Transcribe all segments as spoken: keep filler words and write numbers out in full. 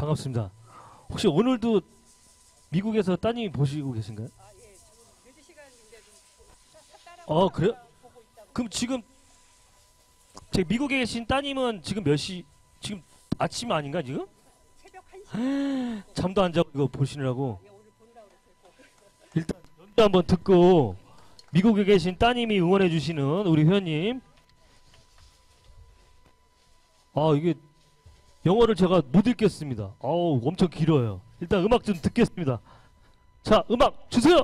반갑습니다. 혹시 오늘도 미국에서 따님이 보시고 계신가요? 아, 예. 지금 늦은 시간인데 좀 어, 그래요? 보고 있다고. 그럼 지금 제 미국에 계신 따님은 지금 몇 시? 지금 아침 아닌가 지금? 새벽 한 시. 잠도 안 자고 이거 보시느라고. 예, 오늘 본다고 그랬어요. 일단 연주 한번 듣고 미국에 계신 따님이 응원해 주시는 우리 회원님. 아, 이게 영어를 제가 못 읽겠습니다. 아우, 엄청 길어요. 일단 음악 좀 듣겠습니다. 자, 음악 주세요.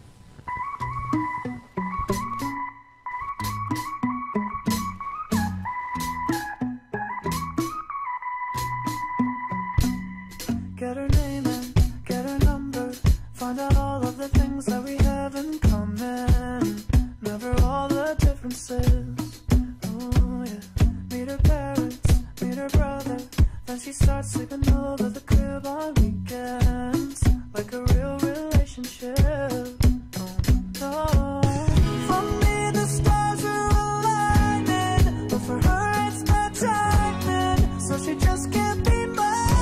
Get her name and get her number. Find out all of the things that we have in common. Never all the differences. Oh yeah. Meet her parents, meet her brother. Then she starts sleeping over the crib on weekends. Like a real relationship. Oh no. For me the stars are aligning, but for her it's not timing. So she just can't be mine.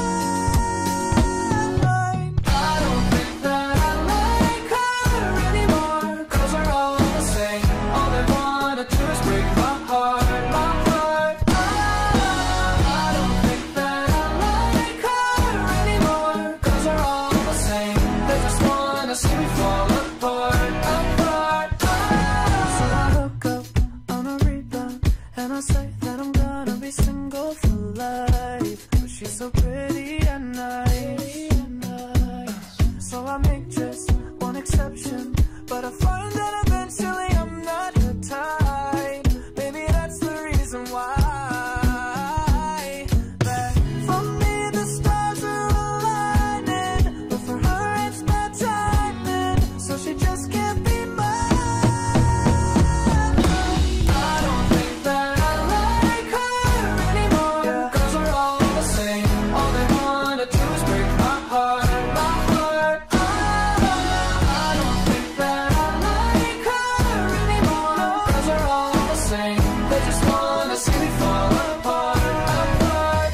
So pretty and nice. So I make just one exception, but I find that eventually I'm not her type. Maybe that's the reason why. That for me the stars are aligning, but for her it's not timing. So she just can't be mine. I don't think that I like her anymore. Yeah. 'Cause we're all the same. All they wanna do is break my heart, my heart. I, I don't think that I like her anymore. 'Cause we're all the same. They just wanna see me fall apart, apart.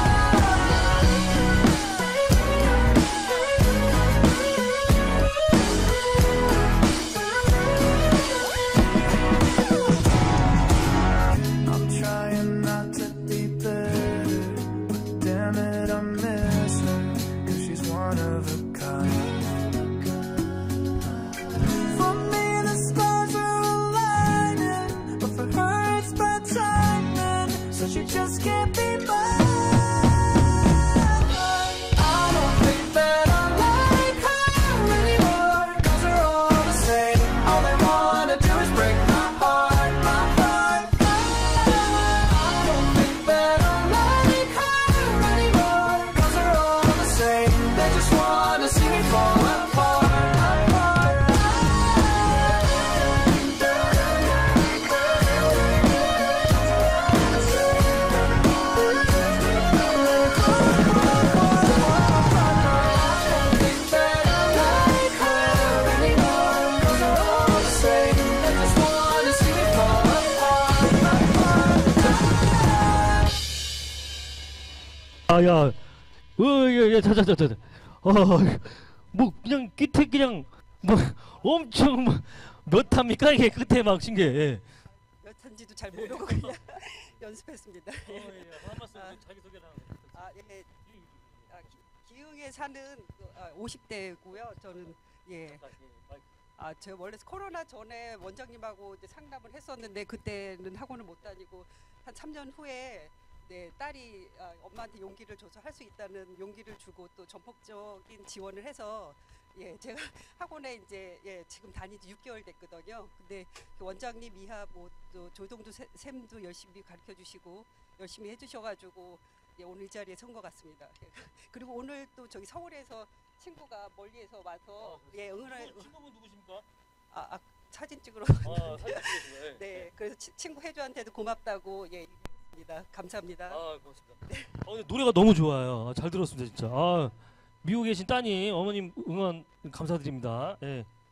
I'm trying not to be bitter, but damn it, I miss her, 'cause she's one of a kind. For me the stars are aligning, but for her it's bad timing. So she just can't be mine. I don't think that I like her anymore, 'cause we're all the same. All they wanna do is break my heart, my heart. I don't think that I like her anymore, 'cause we're all the same. They just wanna see me fall apart, apart. 아, 야, 어, 야, 야, 자, 자, 자, 자, 어, 뭐 그냥 끝에 그냥 뭐 엄청 뭐, 몇 합니까 이게 끝에 막 신기해. 몇 탄지도 잘 모르고 그냥 연습했습니다. 예. 한 말씀 아. 자기 소개나. 아, 예. 아, 기- 기흥에 사는 아, 오십 대고요. 저는 예. 아, 제가 원래 코로나 전에 원장님하고 이제 상담을 했었는데 그때는 학원을 못 다니고 한 삼 년 후에 네, 딸이 아, 엄마한테 용기를 줘서 할 수 있다는 용기를 주고 또 전폭적인 지원을 해서 예, 제가 학원에 이제 예, 지금 다닌 지 육 개월 됐거든요. 근데 그 원장님 이하 뭐또 조동주 세- 쌤도 열심히 가르쳐 주시고 열심히 해 주셔 가지고 예, 오늘 이 자리에 선 것 같습니다. 그리고 오늘 또 저기 서울에서 친구가 멀리에서 와서 예, 응원을 친구분 누구십니까? 아, 아 사진 찍으러 아, 사진 찍으시네. 네, 그래서 치, 친구 혜주한테도 고맙다고 예, 얘기했습니다. 감사합니다. 아, 고맙습니다. 어, 근데 노래가 너무 좋아요. 아, 잘 들었습니다, 진짜. 아, 미국에 계신 따님, 어머님 응원 감사드립니다. 예.